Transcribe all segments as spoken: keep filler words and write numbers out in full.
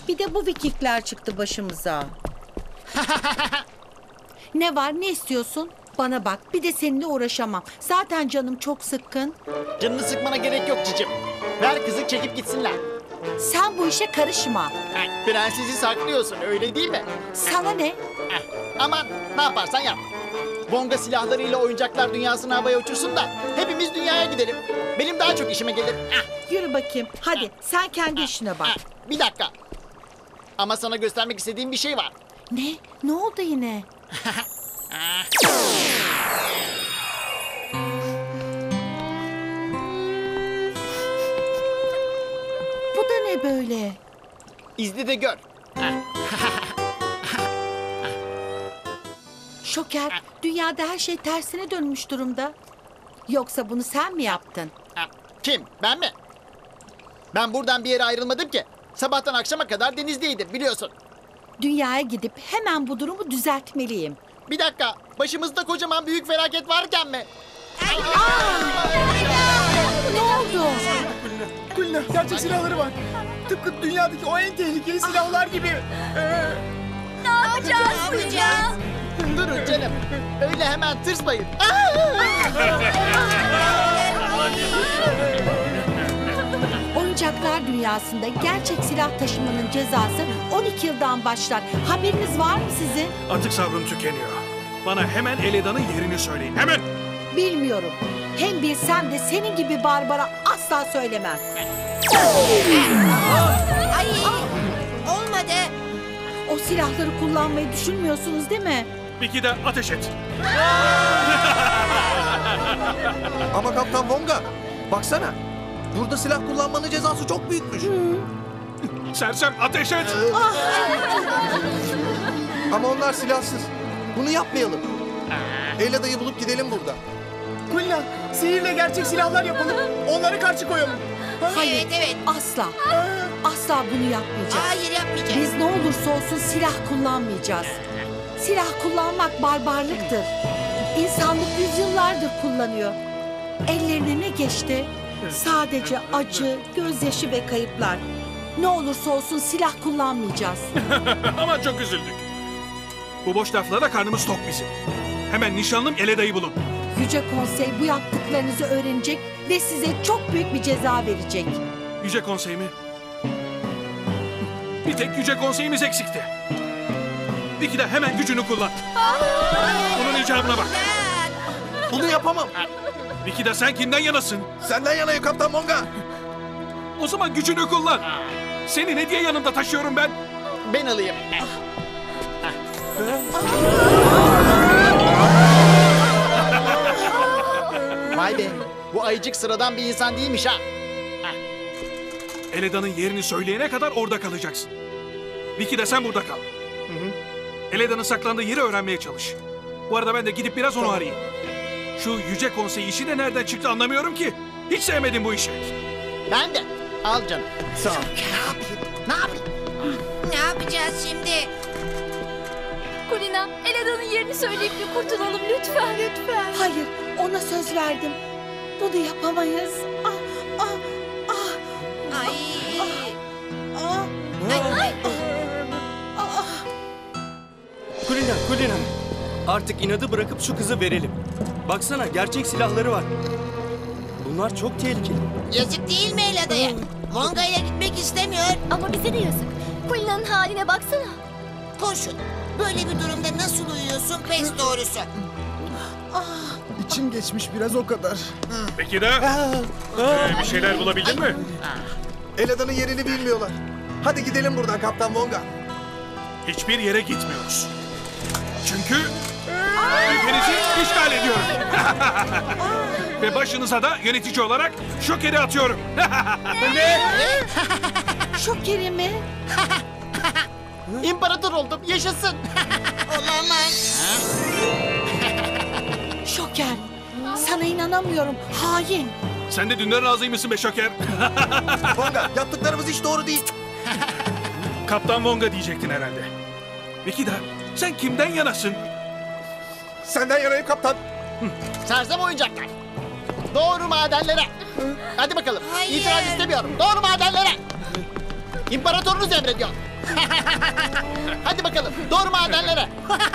Bir de bu Vikingler çıktı başımıza. Ne var, ne istiyorsun? Bana bak, bir de seninle uğraşamam. Zaten canım çok sıkkın. Canını sıkmana gerek yok cicim. Ver kızı çekip gitsinler. Sen bu işe karışma. Heh, prensesi saklıyorsun öyle değil mi? Sana ne? Heh, aman ne yaparsan yap. Vonga silahlarıyla oyuncaklar dünyasını havaya uçursun da hepimiz dünyaya gidelim. Benim daha çok işime gelir. Heh, Yürü bakayım. Hadi sen kendi işine bak. heh, bir dakika. Ama sana göstermek istediğim bir şey var. Ne? Ne oldu yine? Bu da ne böyle? İzle de gör. Şoker, dünyada her şey tersine dönmüş durumda. Yoksa bunu sen mi yaptın? Kim? Ben mi? Ben buradan bir yere ayrılmadım ki. Sabahtan akşama kadar denizdeydim biliyorsun. Dünyaya gidip hemen bu durumu düzeltmeliyim. Bir dakika. Başımızda kocaman büyük felaket varken mi? Ne oldu? Kulina, gerçek silahları var. Tıpkı dünyadaki o en tehlikeli silahlar gibi. Ee, Ne yapacağız Fulya? Durun canım. Öyle hemen tırsmayın. Oyuncaklar dünyasında gerçek silah taşımanın cezası on iki yıldan başlar. Haberiniz var mı sizin? Artık sabrım tükeniyor. Bana hemen Eleda'nın yerini söyleyin. Hemen! Bilmiyorum. Hem bilsem de senin gibi Barbara asla söylemem. Ay olmadı. O silahları kullanmayı düşünmüyorsunuz değil mi? Bir de ateş et. Ama Kaptan Vonga, baksana. Burada silah kullanmanın cezası çok büyükmüş. Sersem ateş et! Ama onlar silahsız. Bunu yapmayalım. Elada'yı bulup gidelim buradan. Kulina, sihirle gerçek silahlar yapalım. Onları karşı koyalım. Hayır, Evet evet. asla. Asla bunu yapmayacağız. Hayır yapmayacağız. Biz ne olursa olsun silah kullanmayacağız. Silah kullanmak barbarlıktır. İnsanlık yüzyıllardır kullanıyor. Ellerine ne geçti? Sadece acı, gözyaşı ve kayıplar. Ne olursa olsun silah kullanmayacağız. Ama çok üzüldük. Bu boş laflara karnımız tok bizim. Hemen nişanlım Eleda'yı bulun. Yüce Konsey bu yaptıklarınızı öğrenecek ve size çok büyük bir ceza verecek. Yüce Konsey mi? Bir tek Yüce Konseyimiz eksikti. Bir de hemen gücünü kullan. Bunun icabına bak. Bunu yapamam. Bir de sen kimden yanasın? Senden yanayım Kaptan Vonga. O zaman gücünü kullan. Seni ne diye yanımda taşıyorum ben? Ben alayım. Vay be. Bu ayıcık sıradan bir insan değilmiş ha. Eleda'nın yerini söyleyene kadar orada kalacaksın. Vicky de sen burada kal. Eleda'nın saklandığı yeri öğrenmeye çalış. Bu arada ben de gidip biraz onu arayayım. Şu Yüce Konsey işi de nereden çıktı anlamıyorum ki. Hiç sevmedim bu işi. Ben de. Al canım. Sağ ol. Ne yapayım? Ne yapacağız şimdi? Kulina, Eleda'nın yerini söyleyip bir kurtulalım lütfen. Lütfen. Hayır, ona söz verdim. Bunu yapamayız. Ah, ah, ah, Ay. ah, Ay. ah. Kulina, Kulina. Artık inadı bırakıp şu kızı verelim. Baksana gerçek silahları var. Bunlar çok tehlikeli. Yazık değil mi Elada'ya? Vonga'ya gitmek istemiyor. Ama bize de yazık. Kulina'nın haline baksana. Koşun. Böyle bir durumda nasıl uyuyorsun pes doğrusu. İçim geçmiş biraz o kadar. Peki de ee, bir şeyler bulabildin mi? Elada'nın yerini bilmiyorlar. Hadi gidelim buradan Kaptan Vonga. Hiçbir yere gitmiyoruz. Çünkü ülkenizi işgal ediyorum. Ve başınıza da yönetici olarak Şoker'i atıyorum. Şokeri mi? İmparator oldum. Yaşasın. Olamaz. Şoker. Sana inanamıyorum. Hain. Sen de dünden razıymışsın be Şoker. Vonga, yaptıklarımız hiç doğru değil. Kaptan Vonga diyecektin herhalde. Peki de sen kimden yanasın? Senden yanayım kaptan. Sersem oyuncaklar. Doğru madenlere. Hadi bakalım. Hayır. İtiraz istemiyorum. Doğru madenlere. İmparatorunuz emrediyor. Hadi bakalım doğru madenlere.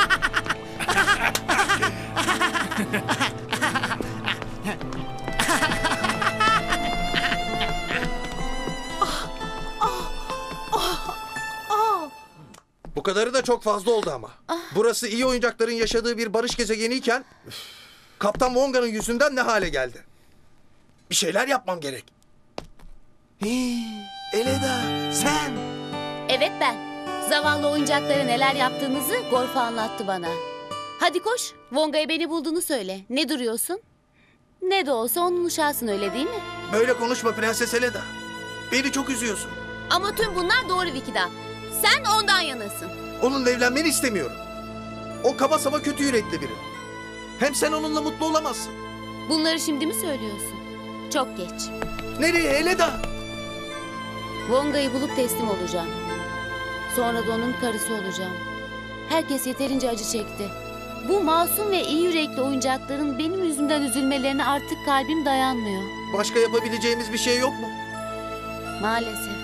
Bu kadarı da çok fazla oldu ama. Burası iyi oyuncakların yaşadığı bir barış gezegeniyken... üf, Kaptan Vonga'nın yüzünden ne hale geldi? Bir şeyler yapmam gerek. Hii, Eleda sen. Evet ben. Zavallı oyuncaklara neler yaptığınızı Gorfo anlattı bana. Hadi koş. Vonga'ya beni bulduğunu söyle. Ne duruyorsun? Ne de olsa onun uşağısın, öyle değil mi? Böyle konuşma Prenses Eleda. Beni çok üzüyorsun. Ama tüm bunlar doğru Vikida. Sen ondan yanasın. Onunla evlenmeni istemiyorum. O kaba saba kötü yürekli biri. Hem sen onunla mutlu olamazsın. Bunları şimdi mi söylüyorsun? Çok geç. Nereye Eleda? Vonga'yı bulup teslim olacağım. Sonra da onun karısı olacağım. Herkes yeterince acı çekti. Bu masum ve iyi yürekli oyuncakların benim yüzümden üzülmelerine artık kalbim dayanmıyor. Başka yapabileceğimiz bir şey yok mu? Maalesef.